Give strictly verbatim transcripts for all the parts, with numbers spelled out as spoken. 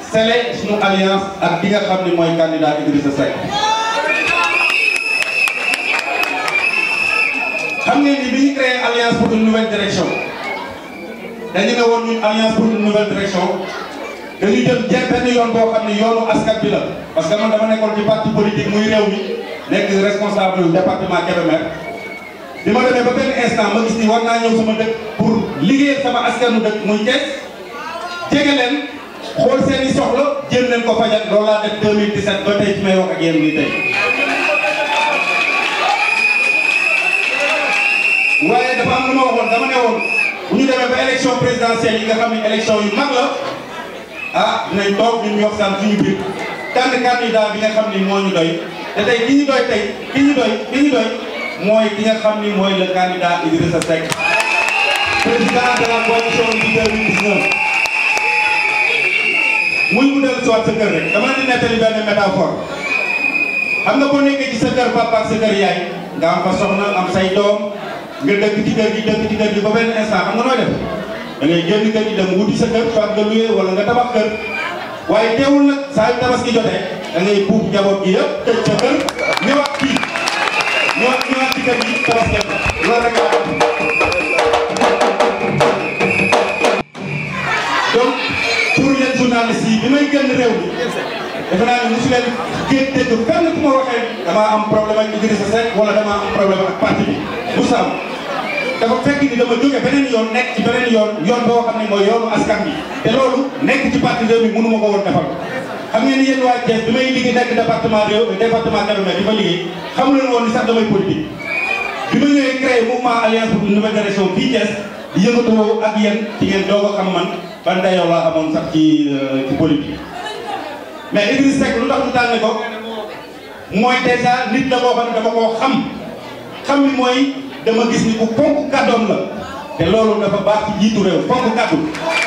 scellé suñu alliance ak ki nga xam ni mooy candidat Idrissa Seck. xam ngeen ni bi ñu créé alliance pour une nouvelle direction dañu ne woon ñun alliance pour une nouvelle direction dañu jël jël benn yoon boo xam ne yoonu askan bi la parce que man dama nekkoon ci parti politique muy réew mi nekk responsable département Kébémer bi ma demee ba benn instant ma gis ni war naa ñëw sama dëkk pour liggéeyal sama askanu dëkk muy Thiès jege leen xool seen i soxla jël leen ko fajal loolu laa def deux mille dix-sept ba tey fi may wax ak yéen nii tey. waaye dafa am lu ma waxoon dama ne woon bu ñu demee ba élection présidentielle yi nga xam ne élection yu mag la ah dinañ toog ñun ñu waxtaan suñu biir tànn candidat bi nga xam ni moo ñu doy te tey ki ñu doy tey ki ñu doy ki ñu doy mooy ki nga xam ni mooy le candidat Idrissa Seck président de la coalition du deux mille dix-neuf. muy mu dellu si waat sa kër rek dama leen di nettali benn métaphore xam nga boo nekkee ci sa kër papa ak sa kër yaay nga am fa soxna am say doom. nga dëkk ci kër gi dëkk ci kër gi ba benn instant xam nga nooy def da ngay génn kër gi dem wuti sa kër soit nga loué wala nga tabax kër waaye teewul nag saa yu tabaski jotee da ngay buub njaboot gi yëpp tëj sa kër ñëwaat kii ñëwaat ñëwaat ci kër gi tabaski loolu rek laa am. donc pour yéen journalistes yi bi may génn réew mi defe naa ne mosu leen géej dégg fenn ku ma waxee damaa am problème ak Idrissa Seck wala damaa am problème ak parti bi bu sam dafa fekk ni dama jóge beneen yoon nekk ci beneen yoon yoon boo xam ne mooy yoonu askan bi te loolu nekk ci parti réew mi mënu ma ko woon defal. xam ngeen ni yéen waa Thiès bi may liggéey nekk département réew département Kébémer di fa liggéey xamu leen woon ni sax damay politique bi ma ñëwee créé mouvement alliance pour une nouvelle direction fii Thiès di yëngatoo ak yéen ci ngeen doog a xam man ban dayoo laa amoon sax ci ci politique. mais Idrissa Seck lu tax ñu tànn ko mooy déjà nit la boo xam ne dama koo xam xam ni mooy dama gis ni ku fonk kàddoom la te loolu dafa baax ci jiitu réew fonk kàddu.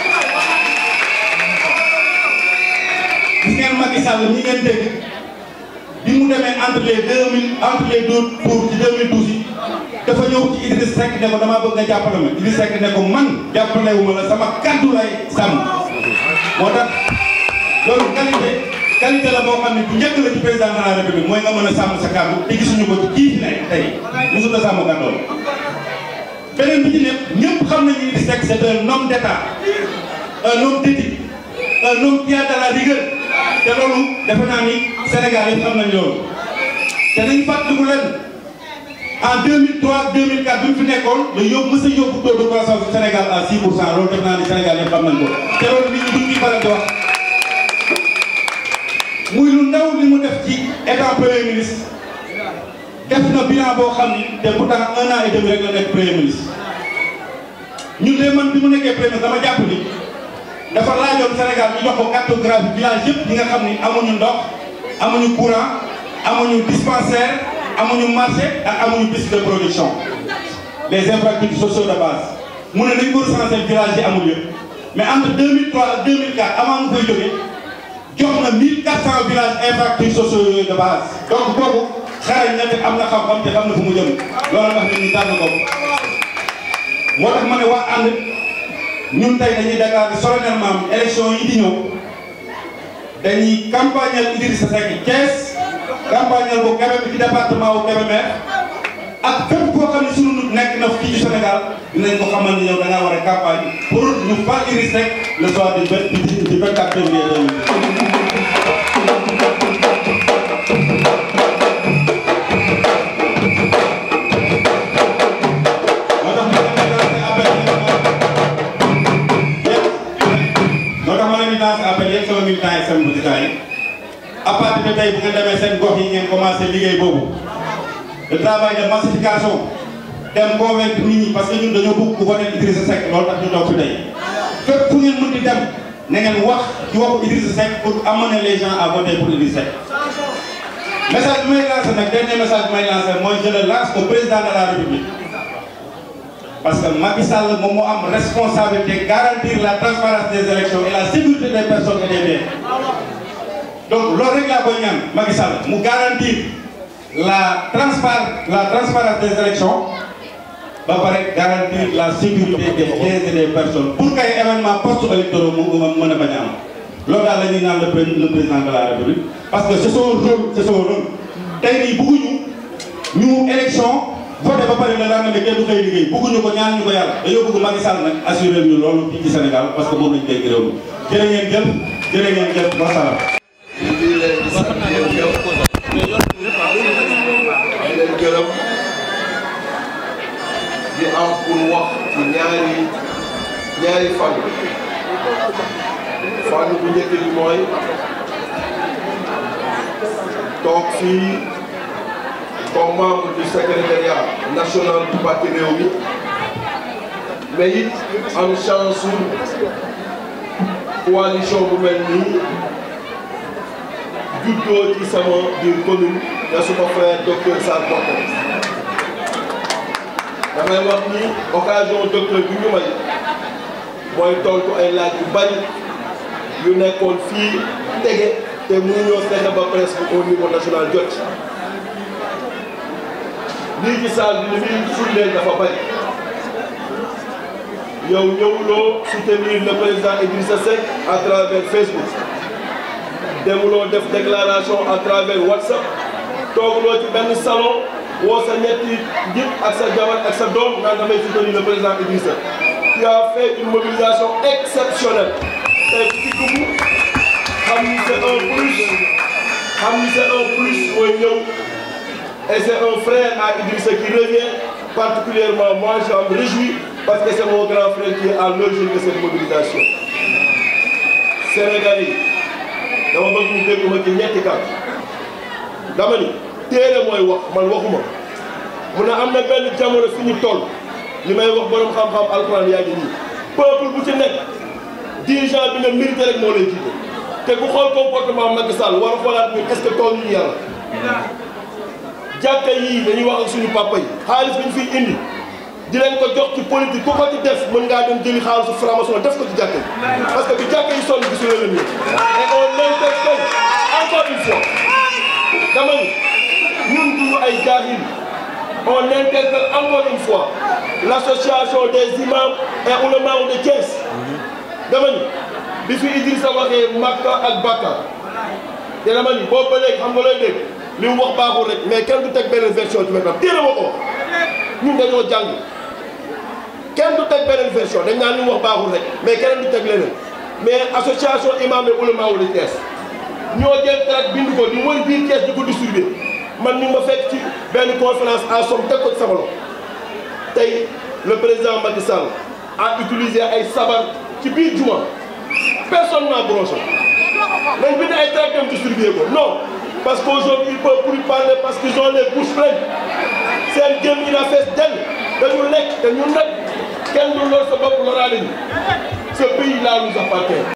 gis ngeen Macky Sall ñi ngeen dégg bi mu demee entre les deux mille entre les deux tours ci deux mille douze yi dafa ñëw ci Idrissa Seck ne ko damaa bëgg nga jàppale ma Idrissa Seck ne ko man jàppale wu ma la sama kàddu lay sàmm moo tax. loolu qualité qualité la boo xam ne bu njëkk la ci président de la république mooy nga mën a sàmm sa kàddu te gisuñu ko ci kii fi nekk tey mosut a sàmm kàddoom. beneen bi ci nekk ñëpp xam nañu Idrissa Seck c'est un homme d'état un homme d'éthique un homme qui a de la rigueur te loolu defe naa ni Sénégal yëpp xam nañ loolu. te nañ fàttaliku leen en deux mille trois deux mille quatre bi mu fi nekkoon la yóbbu mës a yóbbu taux de croissance du Sénégal à six pour cent loolu def naa ni Sénégal yëpp xam nañ ko te loolu nit ñi duñ ci faral di wax. muy lu ndaw li mu def ci état premier ministre def na bilan boo xam ni te pourtant un an et demi rek la nekk premier ministre ñun de man bi mu nekkee premier ministre dama jàpp ni dafa laajoon Sénégal ñu jox ko cartographie village yëpp ñi nga xam ni amuñu ndox amuñu courant amuñu dispensaire amuñu marché ak amuñu piste de production les infrastructures sociaux de base mu ne nañ ko recenser village yi amul yëpp mais entre deux mille trois ak deux mille quatre avant mu koy jógee jox na mille quatre cents villages infrastructures sociaux yooyu de base donc boobu xarañ na te am na xam-xam te xam na fu mu jëm loolu tax nit ñi tànn ko moo tax ma ne waa ànd ñun tey dañuy déclarer solennellement élection yi di ñëw dañuy campagnal Idrissa Seck Thiès campagnal bu Kébémer ci département wu Kébémer ak fépp koo xam ne sunu nit nekk na fii ci Sénégal dinañ ko xamal ni yow da ngaa war a campagne pour ñu fal Idrissa Seck le soir du vingt du vingt-quatre février deux mille. à partir de tey bu ngeen demee seen gox yi ngeen commencé liggéey boobu le travail de massification dem convaincre nit ñi parce que ñun dañoo bëgg ku voté Idrissa Seck loolu tax ñu toog fi tey fépp fu ngeen mën di dem na ngeen wax ci waxu Idrissa Seck pour amener les gens à voter pour Idrissa Seck. message bi may lancé nag dernier message bi may lancé mooy je le lance au président de la République parce que Macky Sall moom moo am responsabilité garantir la transparence des élections et la sécurité des personnes et des biens. donc loolu rek laa koy ñaan Macky Sall mu garantir la transpar la transparence des élections ba pare garantir la sécurité des biens et des personnes pour que ay événements post-électoraux mu mën a bañ a am. loolu daal la ñuy naan le président de la République parce que c'est son rôle c'est son rôle tey nii bëgguñu ñu élection voté ba pare la daa nga ne kenn du xëy liggéey bëgguñu ko ñaan ñu ko yàlla dañoo bëgg Macky Sall nag assuré ñu loolu fii ci Sénégal parce que moom lañ koy gërëm jërë ngeen jëf jërë ngeen jëf wasalaam. ñu ngi leen di sant yéen ñëpp di leen gërëm di am pour wax ci ñaari ñaari fànn fànn bu njëkk bi mooy toog fii comme membre du secrétariat national du parti Rewmi mais it am chance su coalition bu mel nii juddoo ci sama biir commune de suma frère docteur Sarr Bokk damay wax ni occasion docteur bi ñu may mooy tontu ay laaj yu bari yu nekkoon fii tege te mënuñoo fexe ba presque au niveau national jot lii ci salle bi li muy firndeel dafa bari yow ñëwuloo soutenir le président Idrissa Seck à travers Facebook demuloo def déclaration à travers WhatsApp tooguloo ci benn salon woo sa ñetti njiit ak sa jabar ak sa doom naan damay soutenir le président Idrissa. Tu as fait une mobilisation exceptionnelle tey ci dugg xam ni c'est un plus xam ni c'est un plus mooy ñëw et c'est un frère à Idrissa qui revient particulièrement moi je me réjouis parce que c'est mon grand frère qui est à l'origine de cette mobilisation. Sénégalais yi dama bëgg ñu dégg ma ci ñetti kàddu dama ni téere mooy wax man waxuma mu ne am na benn jamono fi ñu toll li may wax borom xam-xam alxuraan yaa ngi nii peuple bu ci nekk dirigeant bi nga mérité rek moo lay jiite te ku xool comportement Macky Sall war a xoolaat ñun est-ce que toll ñu yàlla jàkka yii dañuy wax ak suñu papa yi xaalis bi ñu fiy indi di leen ko jox ci politique ku ko ci def mën ngaa dem jëli xaalisu franc-maçon def ko ci jàkka yi parce que bi jàkka yi sonn gisu leen nii et on interpelle encore une fois dama ni ñun duñu ay jaahil on interpelle encore une fois l'association des imams et oulémas de Thiès dama ni bi fi Idrissa waxee Makka ak Bakka te dama ni boobu ba léegi xam nga looy dégg li mu wax baaxul rek mais kenn du teg beneen version ci wetam téere ma ko wax ñun dañoo jàng kenn du teg beneen version dañ naan li mu wax baaxul rek mais keneen du teg leneen mais association imam et oulémas de Thiès ñoo jël tract bind ko di wër biir Thiès di ko distribuer man ni ma fekk ci benn conférence en somme teg ko ci sama loxo tey le président Macky Sall a utilisé ay sabar ci biir juma personne n'a bronché nañ bind ay tract dem distribuer ko non parce qu'aujourd'hui ils peuvent plus parler parce qu'ils ont les bouches pleines seen gém yi na fees dell dañu lekk te ñun nag kenn du lor sa bopp loraale ñu ce pays là nous appartient